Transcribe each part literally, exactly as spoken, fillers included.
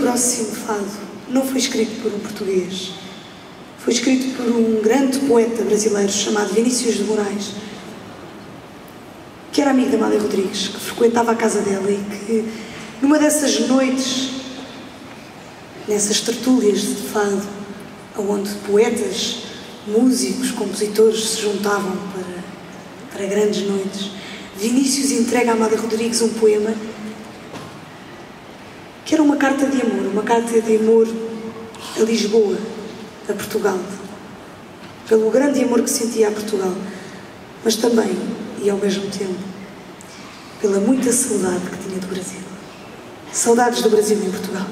próximo fado não foi escrito por um português. Foi escrito por um grande poeta brasileiro chamado Vinícius de Moraes, que era amigo da Amália Rodrigues, que frequentava a casa dela e que, numa dessas noites, nessas tertúlias de fado, onde poetas, músicos, compositores se juntavam para, para grandes noites, Vinícius entrega a Amália Rodrigues um poema que era uma carta de amor, uma carta de amor a Lisboa, a Portugal, pelo grande amor que sentia a Portugal, mas também, e ao mesmo tempo, pela muita saudade que tinha do Brasil. Saudades do Brasil em Portugal.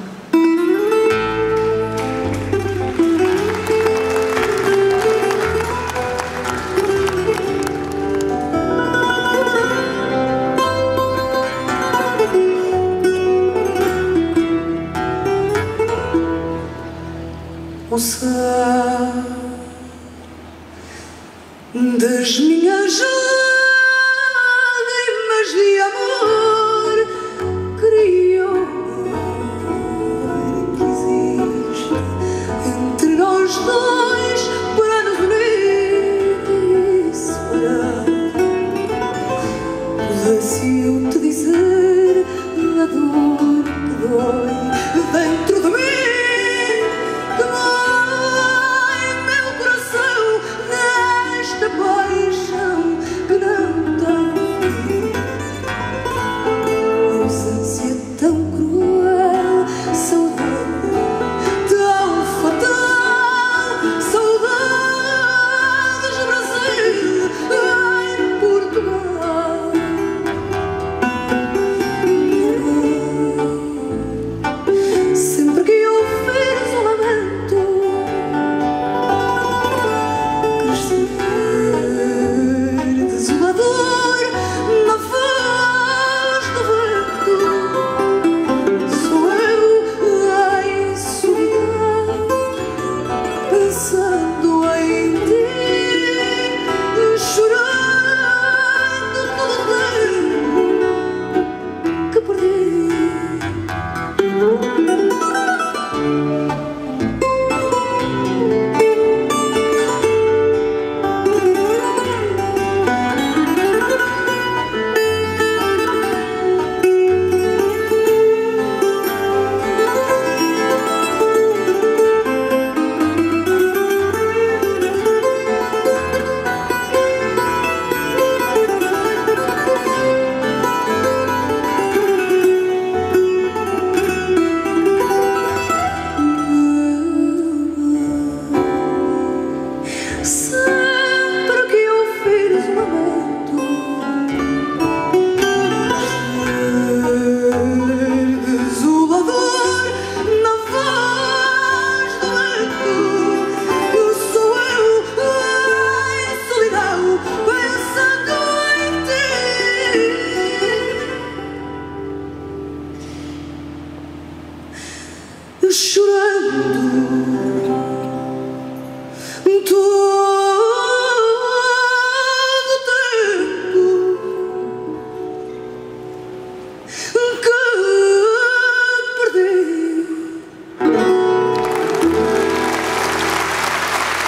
O céu das minhas